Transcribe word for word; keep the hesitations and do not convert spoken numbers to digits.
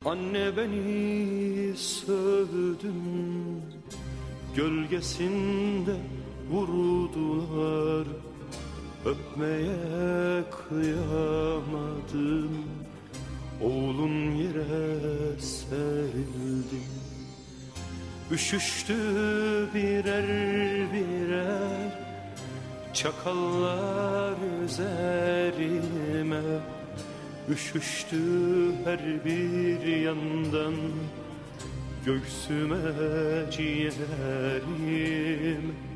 Anne beni sövdün, gölgesinde vurdular. Öpmeye kıyamadım, oğlun yere serdi. Üşüştü birer birer çakallar üzerime. Üşüştü her bir yandan göğsüme, ciğerime.